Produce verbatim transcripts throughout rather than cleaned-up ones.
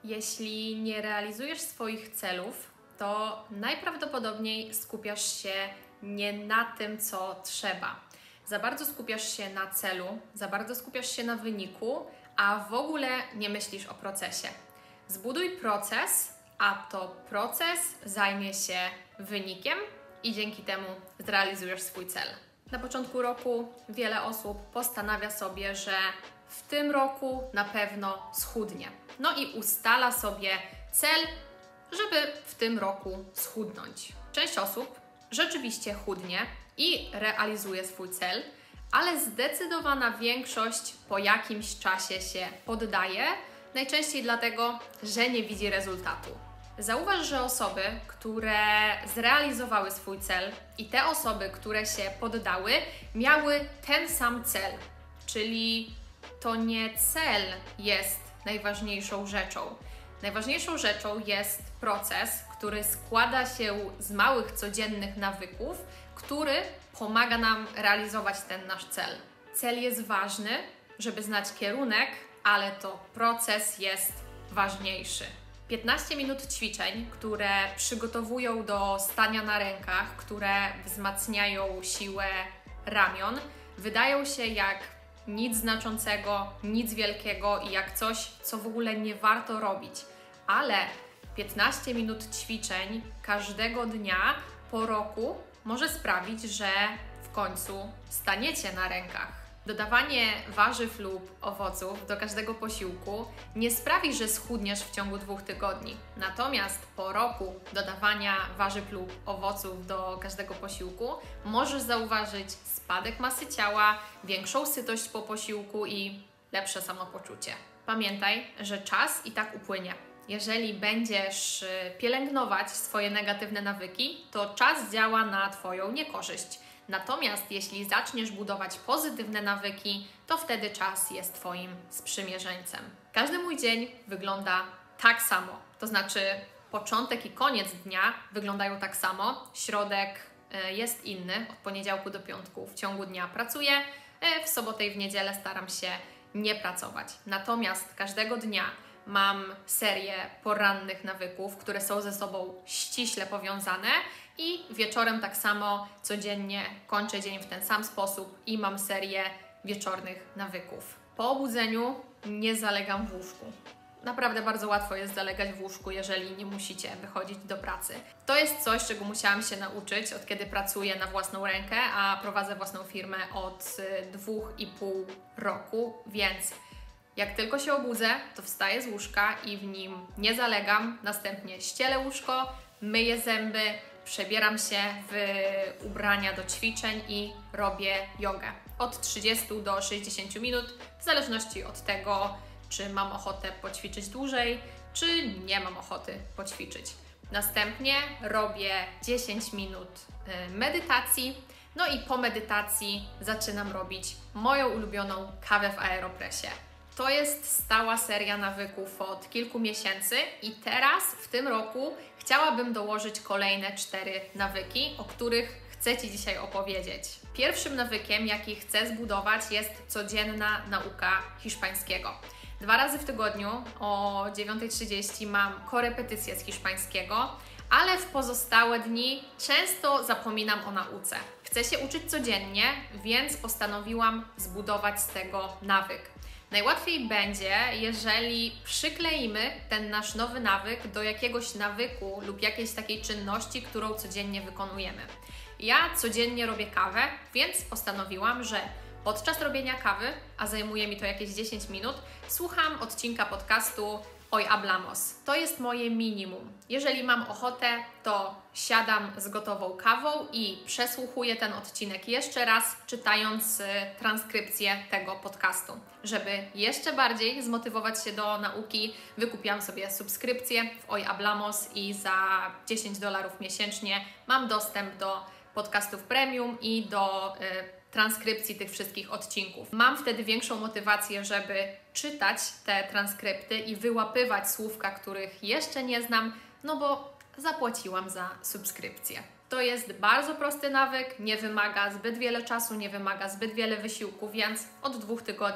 Jeśli nie realizujesz swoich celów, to najprawdopodobniej skupiasz się nie na tym, co trzeba. Za bardzo skupiasz się na celu, za bardzo skupiasz się na wyniku, a w ogóle nie myślisz o procesie. Zbuduj proces, a to proces zajmie się wynikiem i dzięki temu zrealizujesz swój cel. Na początku roku wiele osób postanawia sobie, że w tym roku na pewno schudnie. No i ustala sobie cel, żeby w tym roku schudnąć. Część osób rzeczywiście chudnie i realizuje swój cel, ale zdecydowana większość po jakimś czasie się poddaje, najczęściej dlatego, że nie widzi rezultatu. Zauważ, że osoby, które zrealizowały swój cel i te osoby, które się poddały, miały ten sam cel, czyli to nie cel jest najważniejszą rzeczą. Najważniejszą rzeczą jest proces, który składa się z małych, codziennych nawyków, który pomaga nam realizować ten nasz cel. Cel jest ważny, żeby znać kierunek, ale to proces jest ważniejszy. piętnaście minut ćwiczeń, które przygotowują do stania na rękach, które wzmacniają siłę ramion, wydają się jak nic znaczącego, nic wielkiego i jak coś, co w ogóle nie warto robić. Ale piętnaście minut ćwiczeń każdego dnia po roku może sprawić, że w końcu staniecie na rękach. Dodawanie warzyw lub owoców do każdego posiłku nie sprawi, że schudniesz w ciągu dwóch tygodni. Natomiast po roku dodawania warzyw lub owoców do każdego posiłku możesz zauważyć spadek masy ciała, większą sytość po posiłku i lepsze samopoczucie. Pamiętaj, że czas i tak upłynie. Jeżeli będziesz pielęgnować swoje negatywne nawyki, to czas działa na Twoją niekorzyść. Natomiast jeśli zaczniesz budować pozytywne nawyki, to wtedy czas jest Twoim sprzymierzeńcem. Każdy mój dzień wygląda tak samo. To znaczy początek i koniec dnia wyglądają tak samo. Środek jest inny, od poniedziałku do piątku w ciągu dnia pracuję, w sobotę i w niedzielę staram się nie pracować. Natomiast każdego dnia mam serię porannych nawyków, które są ze sobą ściśle powiązane i wieczorem tak samo codziennie kończę dzień w ten sam sposób i mam serię wieczornych nawyków. Po obudzeniu nie zalegam w łóżku. Naprawdę bardzo łatwo jest zalegać w łóżku, jeżeli nie musicie wychodzić do pracy. To jest coś, czego musiałam się nauczyć, od kiedy pracuję na własną rękę, a prowadzę własną firmę od dwóch i pół roku, więc jak tylko się obudzę, to wstaję z łóżka i w nim nie zalegam, następnie ścielę łóżko, myję zęby, przebieram się w ubrania do ćwiczeń i robię jogę. Od trzydziestu do sześćdziesięciu minut, w zależności od tego, czy mam ochotę poćwiczyć dłużej, czy nie mam ochoty poćwiczyć. Następnie robię dziesięć minut medytacji, no i po medytacji zaczynam robić moją ulubioną kawę w Aeropressie. To jest stała seria nawyków od kilku miesięcy i teraz w tym roku chciałabym dołożyć kolejne cztery nawyki, o których chcę Ci dzisiaj opowiedzieć. Pierwszym nawykiem, jaki chcę zbudować, jest codzienna nauka hiszpańskiego. Dwa razy w tygodniu o dziewiątej trzydzieści mam korepetycję z hiszpańskiego, ale w pozostałe dni często zapominam o nauce. Chcę się uczyć codziennie, więc postanowiłam zbudować z tego nawyk. Najłatwiej będzie, jeżeli przykleimy ten nasz nowy nawyk do jakiegoś nawyku lub jakiejś takiej czynności, którą codziennie wykonujemy. Ja codziennie robię kawę, więc postanowiłam, że podczas robienia kawy, a zajmuje mi to jakieś dziesięć minut, słucham odcinka podcastu Hoy Hablamos. To jest moje minimum. Jeżeli mam ochotę, to siadam z gotową kawą i przesłuchuję ten odcinek jeszcze raz, czytając transkrypcję tego podcastu. Żeby jeszcze bardziej zmotywować się do nauki, wykupiłam sobie subskrypcję w Hoy Hablamos i za dziesięć dolarów miesięcznie mam dostęp do podcastów premium i do y, transkrypcji tych wszystkich odcinków. Mam wtedy większą motywację, żeby czytać te transkrypty i wyłapywać słówka, których jeszcze nie znam, no bo zapłaciłam za subskrypcję. To jest bardzo prosty nawyk, nie wymaga zbyt wiele czasu, nie wymaga zbyt wiele wysiłku, więc od dwóch tygodni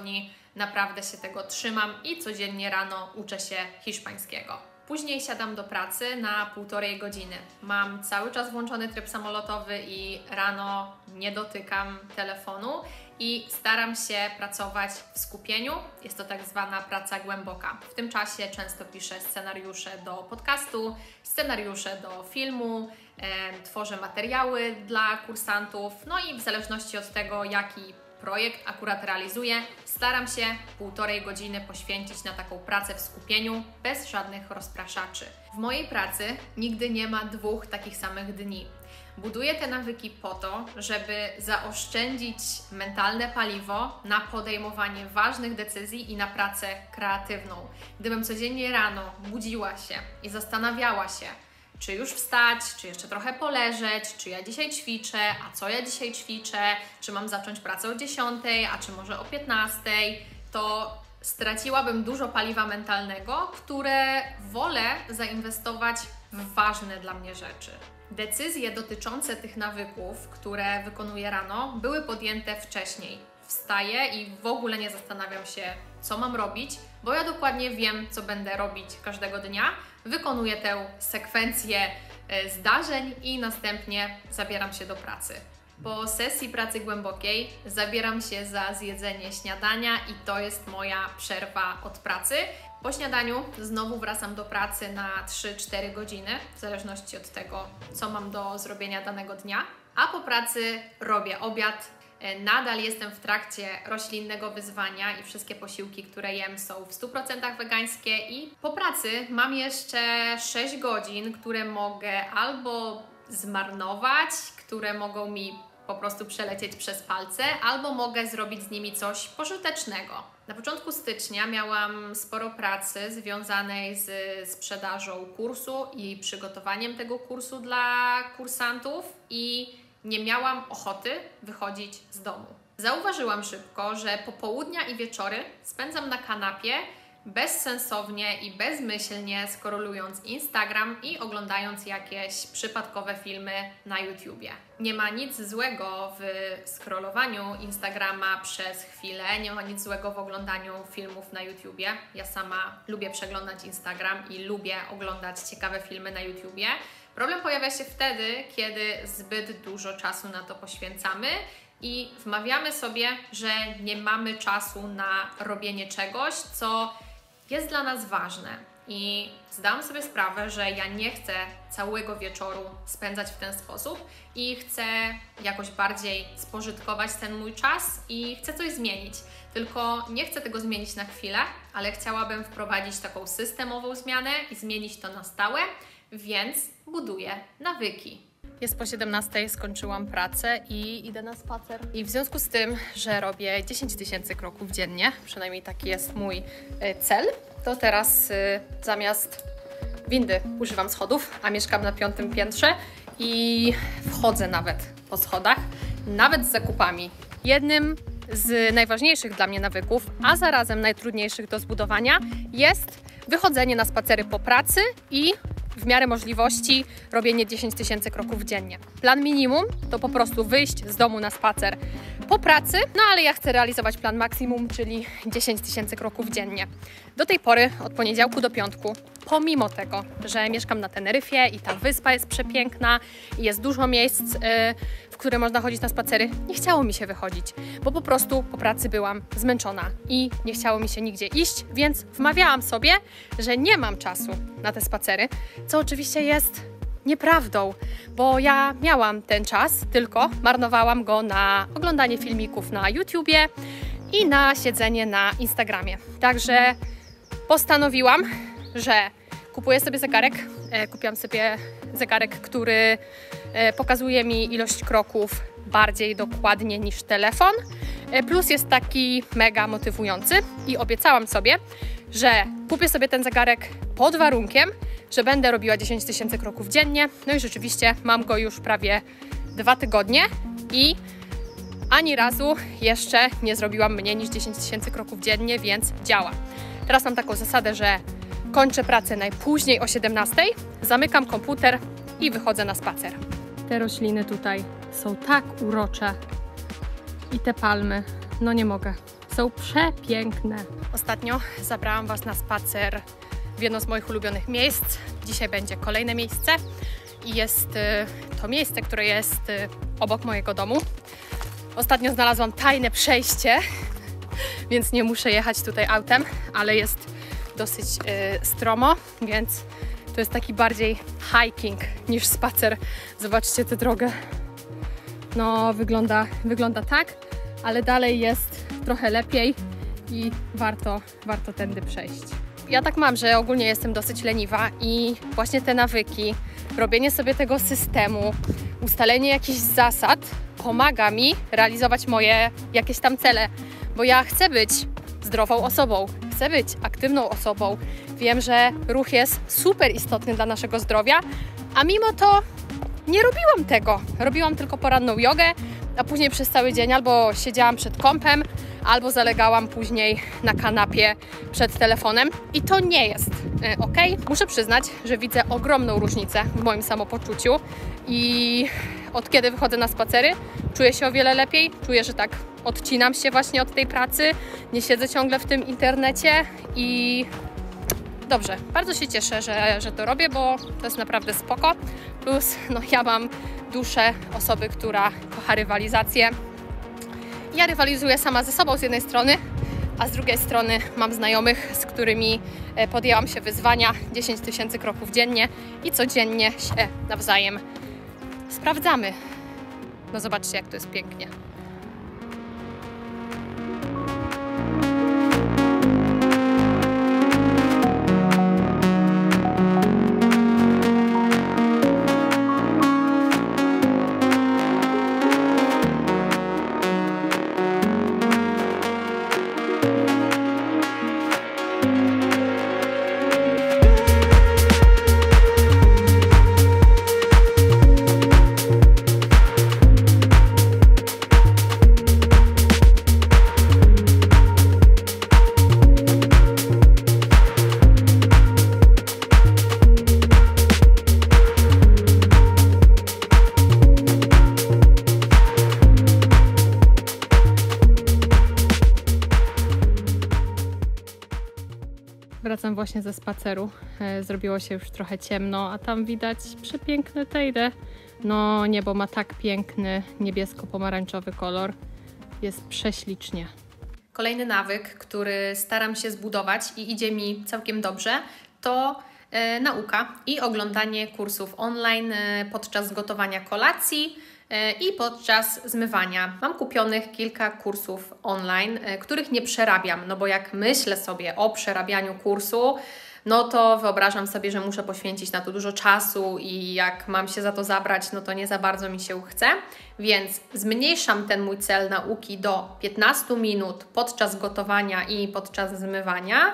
naprawdę się tego trzymam i codziennie rano uczę się hiszpańskiego. Później siadam do pracy na półtorej godziny. Mam cały czas włączony tryb samolotowy i rano nie dotykam telefonu i staram się pracować w skupieniu. Jest to tak zwana praca głęboka. W tym czasie często piszę scenariusze do podcastu, scenariusze do filmu, e, tworzę materiały dla kursantów, no i w zależności od tego, jaki projekt akurat realizuję, staram się półtorej godziny poświęcić na taką pracę w skupieniu, bez żadnych rozpraszaczy. W mojej pracy nigdy nie ma dwóch takich samych dni. Buduję te nawyki po to, żeby zaoszczędzić mentalne paliwo na podejmowanie ważnych decyzji i na pracę kreatywną. Gdybym codziennie rano budziła się i zastanawiała się, czy już wstać, czy jeszcze trochę poleżeć, czy ja dzisiaj ćwiczę, a co ja dzisiaj ćwiczę, czy mam zacząć pracę o dziesiątej, a czy może o piętnastej, to straciłabym dużo paliwa mentalnego, które wolę zainwestować w ważne dla mnie rzeczy. Decyzje dotyczące tych nawyków, które wykonuję rano, były podjęte wcześniej. Wstaję i w ogóle nie zastanawiam się, co mam robić, bo ja dokładnie wiem, co będę robić każdego dnia. Wykonuję tę sekwencję zdarzeń i następnie zabieram się do pracy. Po sesji pracy głębokiej zabieram się za zjedzenie śniadania i to jest moja przerwa od pracy. Po śniadaniu znowu wracam do pracy na trzy cztery godziny, w zależności od tego, co mam do zrobienia danego dnia. A po pracy robię obiad. Nadal jestem w trakcie roślinnego wyzwania i wszystkie posiłki, które jem, są w stu procentach wegańskie i po pracy mam jeszcze sześć godzin, które mogę albo zmarnować, które mogą mi po prostu przelecieć przez palce, albo mogę zrobić z nimi coś pożytecznego. Na początku stycznia miałam sporo pracy związanej z sprzedażą kursu i przygotowaniem tego kursu dla kursantów i nie miałam ochoty wychodzić z domu. Zauważyłam szybko, że popołudnia i wieczory spędzam na kanapie bezsensownie i bezmyślnie skrolując Instagram i oglądając jakieś przypadkowe filmy na YouTubie. Nie ma nic złego w scrollowaniu Instagrama przez chwilę, nie ma nic złego w oglądaniu filmów na YouTubie. Ja sama lubię przeglądać Instagram i lubię oglądać ciekawe filmy na YouTubie. Problem pojawia się wtedy, kiedy zbyt dużo czasu na to poświęcamy i wmawiamy sobie, że nie mamy czasu na robienie czegoś, co jest dla nas ważne. I zdałam sobie sprawę, że ja nie chcę całego wieczoru spędzać w ten sposób i chcę jakoś bardziej spożytkować ten mój czas i chcę coś zmienić. Tylko nie chcę tego zmienić na chwilę, ale chciałabym wprowadzić taką systemową zmianę i zmienić to na stałe, więc buduję nawyki. Jest po siedemnastej, skończyłam pracę i idę na spacer. I w związku z tym, że robię dziesięć tysięcy kroków dziennie, przynajmniej taki jest mój cel, to teraz zamiast windy używam schodów, a mieszkam na piątym piętrze i wchodzę nawet po schodach, nawet z zakupami. Jednym z najważniejszych dla mnie nawyków, a zarazem najtrudniejszych do zbudowania jest wychodzenie na spacery po pracy i w miarę możliwości robienie dziesięć tysięcy kroków dziennie. Plan minimum to po prostu wyjść z domu na spacer po pracy, no ale ja chcę realizować plan maksimum, czyli dziesięć tysięcy kroków dziennie. Do tej pory, od poniedziałku do piątku, pomimo tego, że mieszkam na Teneryfie i ta wyspa jest przepiękna i jest dużo miejsc, yy, w które można chodzić na spacery, nie chciało mi się wychodzić, bo po prostu po pracy byłam zmęczona i nie chciało mi się nigdzie iść, więc wmawiałam sobie, że nie mam czasu na te spacery, co oczywiście jest nieprawdą, bo ja miałam ten czas, tylko marnowałam go na oglądanie filmików na YouTubie i na siedzenie na Instagramie. Także postanowiłam, że kupuję sobie zegarek. E, kupiłam sobie zegarek, który e, pokazuje mi ilość kroków bardziej dokładnie niż telefon. E, plus jest taki mega motywujący i obiecałam sobie, że kupię sobie ten zegarek pod warunkiem, że będę robiła dziesięć tysięcy kroków dziennie. No i rzeczywiście mam go już prawie dwa tygodnie i ani razu jeszcze nie zrobiłam mniej niż dziesięć tysięcy kroków dziennie, więc działa. Teraz mam taką zasadę, że kończę pracę najpóźniej o siedemnastej, zamykam komputer i wychodzę na spacer. Te rośliny tutaj są tak urocze i te palmy, no nie mogę. Są przepiękne. Ostatnio zabrałam Was na spacer w jedno z moich ulubionych miejsc. Dzisiaj będzie kolejne miejsce i jest to miejsce, które jest obok mojego domu. Ostatnio znalazłam tajne przejście, więc nie muszę jechać tutaj autem, ale jest dosyć y, stromo, więc to jest taki bardziej hiking niż spacer. Zobaczcie tę drogę. No, wygląda, wygląda tak, ale dalej jest trochę lepiej i warto, warto tędy przejść. Ja tak mam, że ogólnie jestem dosyć leniwa i właśnie te nawyki, robienie sobie tego systemu, ustalenie jakichś zasad pomaga mi realizować moje jakieś tam cele, bo ja chcę być zdrową osobą, chcę być aktywną osobą. Wiem, że ruch jest super istotny dla naszego zdrowia, a mimo to nie robiłam tego. Robiłam tylko poranną jogę, a później przez cały dzień albo siedziałam przed kompem, albo zalegałam później na kanapie przed telefonem i to nie jest yy, ok. Muszę przyznać, że widzę ogromną różnicę w moim samopoczuciu i od kiedy wychodzę na spacery, czuję się o wiele lepiej. Czuję, że tak odcinam się właśnie od tej pracy, nie siedzę ciągle w tym internecie i dobrze, bardzo się cieszę, że, że to robię, bo to jest naprawdę spoko. Plus no, ja mam duszę osoby, która kocha rywalizację. Ja rywalizuję sama ze sobą z jednej strony, a z drugiej strony mam znajomych, z którymi podjęłam się wyzwania dziesięć tysięcy kroków dziennie i codziennie się nawzajem sprawdzamy. No zobaczcie, jak to jest pięknie. Wracam właśnie ze spaceru. Zrobiło się już trochę ciemno, a tam widać przepiękne Teide. No, niebo ma tak piękny niebiesko-pomarańczowy kolor. Jest prześlicznie. Kolejny nawyk, który staram się zbudować i idzie mi całkiem dobrze, to e, nauka i oglądanie kursów online e, podczas gotowania kolacji i podczas zmywania. Mam kupionych kilka kursów online, których nie przerabiam, no bo jak myślę sobie o przerabianiu kursu, no to wyobrażam sobie, że muszę poświęcić na to dużo czasu i jak mam się za to zabrać, no to nie za bardzo mi się chce, więc zmniejszam ten mój cel nauki do piętnastu minut podczas gotowania i podczas zmywania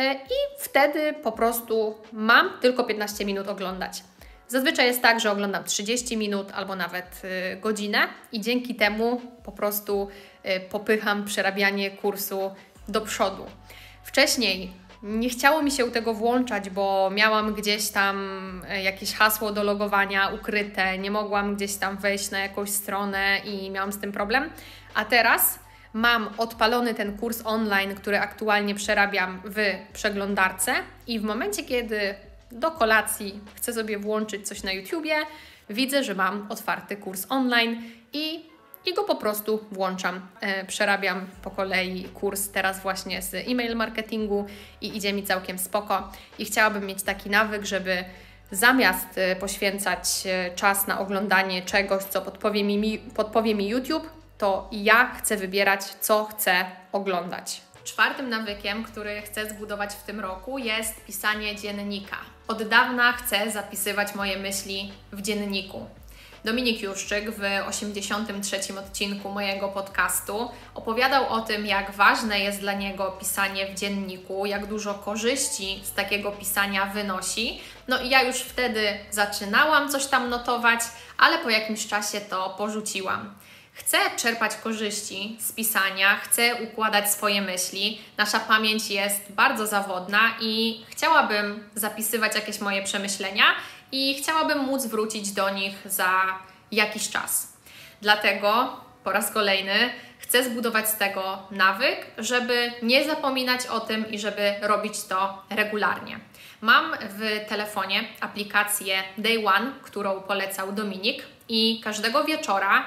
i wtedy po prostu mam tylko piętnaście minut oglądać. Zazwyczaj jest tak, że oglądam trzydzieści minut albo nawet y, godzinę i dzięki temu po prostu y, popycham przerabianie kursu do przodu. Wcześniej nie chciało mi się tego włączać, bo miałam gdzieś tam y, jakieś hasło do logowania ukryte, nie mogłam gdzieś tam wejść na jakąś stronę i miałam z tym problem, a teraz mam odpalony ten kurs online, który aktualnie przerabiam w przeglądarce i w momencie, kiedy do kolacji chcę sobie włączyć coś na YouTubie, widzę, że mam otwarty kurs online i, i go po prostu włączam. E, przerabiam po kolei kurs teraz właśnie z e-mail marketingu i idzie mi całkiem spoko. I chciałabym mieć taki nawyk, żeby zamiast e, poświęcać e, czas na oglądanie czegoś, co podpowie mi, podpowie mi YouTube, to ja chcę wybierać, co chcę oglądać. Czwartym nawykiem, który chcę zbudować w tym roku, jest pisanie dziennika. Od dawna chcę zapisywać moje myśli w dzienniku. Dominik Juszczyk w osiemdziesiątym trzecim odcinku mojego podcastu opowiadał o tym, jak ważne jest dla niego pisanie w dzienniku, jak dużo korzyści z takiego pisania wynosi. No i ja już wtedy zaczynałam coś tam notować, ale po jakimś czasie to porzuciłam. Chcę czerpać korzyści z pisania, chcę układać swoje myśli. Nasza pamięć jest bardzo zawodna i chciałabym zapisywać jakieś moje przemyślenia i chciałabym móc wrócić do nich za jakiś czas. Dlatego po raz kolejny chcę zbudować z tego nawyk, żeby nie zapominać o tym i żeby robić to regularnie. Mam w telefonie aplikację Day One, którą polecał Dominik i każdego wieczora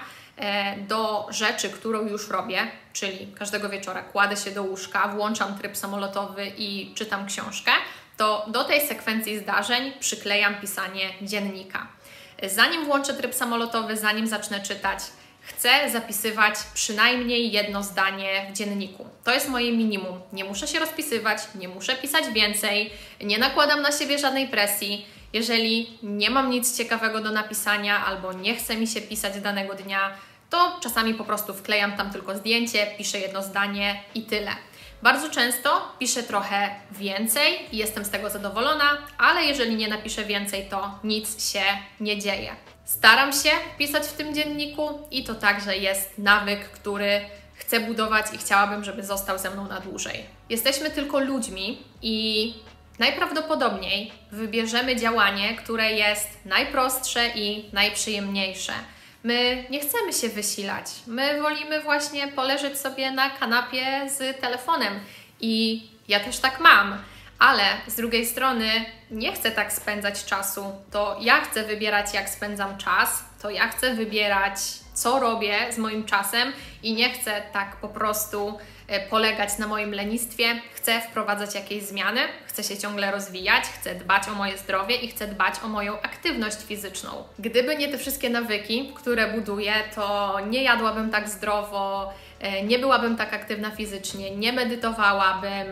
do rzeczy, którą już robię, czyli każdego wieczora kładę się do łóżka, włączam tryb samolotowy i czytam książkę, to do tej sekwencji zdarzeń przyklejam pisanie dziennika. Zanim włączę tryb samolotowy, zanim zacznę czytać, chcę zapisywać przynajmniej jedno zdanie w dzienniku. To jest moje minimum. Nie muszę się rozpisywać, nie muszę pisać więcej, nie nakładam na siebie żadnej presji. Jeżeli nie mam nic ciekawego do napisania albo nie chce mi się pisać danego dnia, to czasami po prostu wklejam tam tylko zdjęcie, piszę jedno zdanie i tyle. Bardzo często piszę trochę więcej i jestem z tego zadowolona, ale jeżeli nie napiszę więcej, to nic się nie dzieje. Staram się pisać w tym dzienniku i to także jest nawyk, który chcę budować i chciałabym, żeby został ze mną na dłużej. Jesteśmy tylko ludźmi i najprawdopodobniej wybierzemy działanie, które jest najprostsze i najprzyjemniejsze. My nie chcemy się wysilać, my wolimy właśnie poleżeć sobie na kanapie z telefonem i ja też tak mam, ale z drugiej strony nie chcę tak spędzać czasu, to ja chcę wybierać, jak spędzam czas, to ja chcę wybierać, co robię z moim czasem i nie chcę tak po prostu polegać na moim lenistwie, chcę wprowadzać jakieś zmiany, chcę się ciągle rozwijać, chcę dbać o moje zdrowie i chcę dbać o moją aktywność fizyczną. Gdyby nie te wszystkie nawyki, które buduję, to nie jadłabym tak zdrowo, nie byłabym tak aktywna fizycznie, nie medytowałabym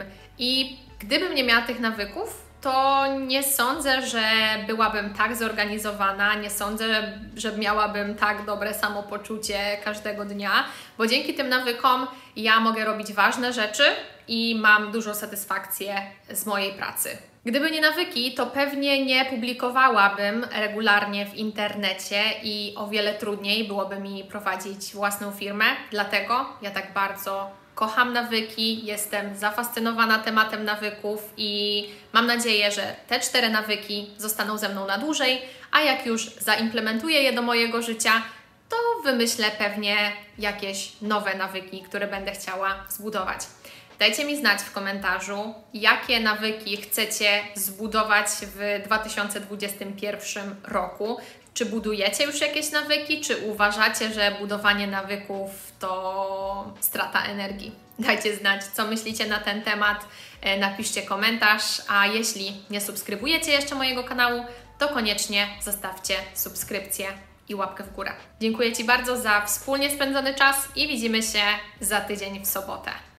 i gdybym nie miała tych nawyków, to nie sądzę, że byłabym tak zorganizowana, nie sądzę, że miałabym tak dobre samopoczucie każdego dnia, bo dzięki tym nawykom ja mogę robić ważne rzeczy i mam dużą satysfakcję z mojej pracy. Gdyby nie nawyki, to pewnie nie publikowałabym regularnie w internecie i o wiele trudniej byłoby mi prowadzić własną firmę, dlatego ja tak bardzo kocham nawyki, jestem zafascynowana tematem nawyków i mam nadzieję, że te cztery nawyki zostaną ze mną na dłużej, a jak już zaimplementuję je do mojego życia, to wymyślę pewnie jakieś nowe nawyki, które będę chciała zbudować. Dajcie mi znać w komentarzu, jakie nawyki chcecie zbudować w dwa tysiące dwudziestym pierwszym roku. Czy budujecie już jakieś nawyki, czy uważacie, że budowanie nawyków to strata energii? Dajcie znać, co myślicie na ten temat, napiszcie komentarz, a jeśli nie subskrybujecie jeszcze mojego kanału, to koniecznie zostawcie subskrypcję i łapkę w górę. Dziękuję Ci bardzo za wspólnie spędzony czas i widzimy się za tydzień w sobotę.